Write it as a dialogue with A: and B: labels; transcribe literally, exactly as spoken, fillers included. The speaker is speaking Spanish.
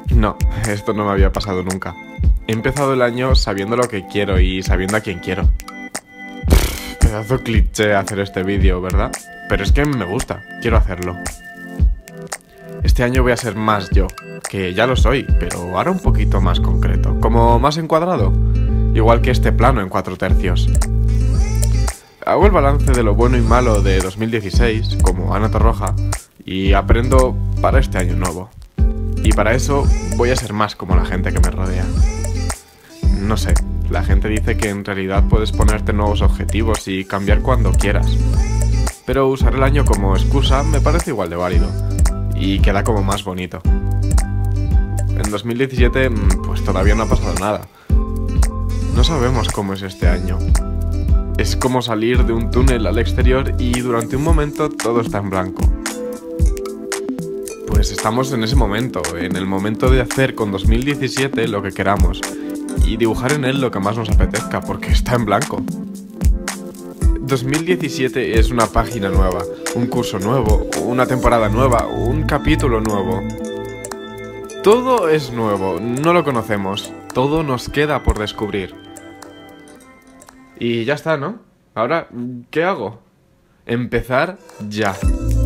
A: No, esto no me había pasado nunca. He empezado el año sabiendo lo que quiero y sabiendo a quién quiero. Pedazo cliché hacer este vídeo, ¿verdad? Pero es que me gusta, quiero hacerlo. Este año voy a ser más yo, que ya lo soy, pero ahora un poquito más concreto, como más encuadrado, igual que este plano en cuatro tercios. Hago el balance de lo bueno y malo de dos mil dieciséis, como Ana Torroja, y aprendo para este año nuevo. Y para eso voy a ser más como la gente que me rodea. No sé, la gente dice que en realidad puedes ponerte nuevos objetivos y cambiar cuando quieras. Pero usar el año como excusa me parece igual de válido. Y queda como más bonito. En dos mil diecisiete, pues todavía no ha pasado nada. No sabemos cómo es este año. Es como salir de un túnel al exterior y durante un momento todo está en blanco. Pues estamos en ese momento, en el momento de hacer con dos mil diecisiete lo que queramos y dibujar en él lo que más nos apetezca, porque está en blanco. dos mil diecisiete es una página nueva, un curso nuevo, una temporada nueva, un capítulo nuevo. Todo es nuevo, no lo conocemos, todo nos queda por descubrir. Y ya está, ¿no? Ahora, ¿qué hago? Empezar ya.